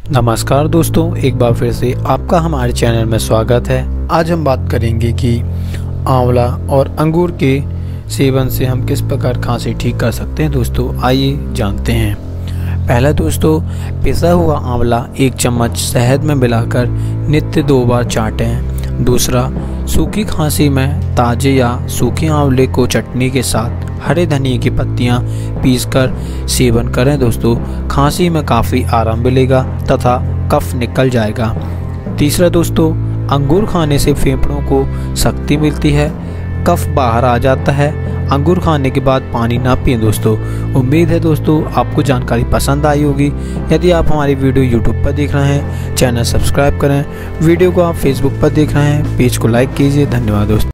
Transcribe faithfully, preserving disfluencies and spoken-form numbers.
नमस्कार दोस्तों, एक बार फिर से आपका हमारे चैनल में स्वागत है। आज हम बात करेंगे कि आंवला और अंगूर के सेवन से हम किस प्रकार खांसी ठीक कर सकते हैं। दोस्तों आइए जानते हैं। पहला दोस्तों, पिसा हुआ आंवला एक चम्मच शहद में मिलाकर नित्य दो बार चाटें। दूसरा, सूखी खांसी में ताजे या सूखे आंवले को चटनी के साथ हरे धनिए की पत्तियां पीसकर सेवन करें। दोस्तों खांसी में काफ़ी आराम मिलेगा तथा कफ निकल जाएगा। तीसरा दोस्तों, अंगूर खाने से फेफड़ों को शक्ति मिलती है, कफ बाहर आ जाता है। अंगूर खाने के बाद पानी ना पिएं। दोस्तों उम्मीद है दोस्तों आपको जानकारी पसंद आई होगी। यदि आप हमारी वीडियो यूट्यूब पर देख रहे हैं, चैनल सब्सक्राइब करें। वीडियो को आप फेसबुक पर देख रहे हैं, पेज को लाइक कीजिए। धन्यवाद दोस्तों।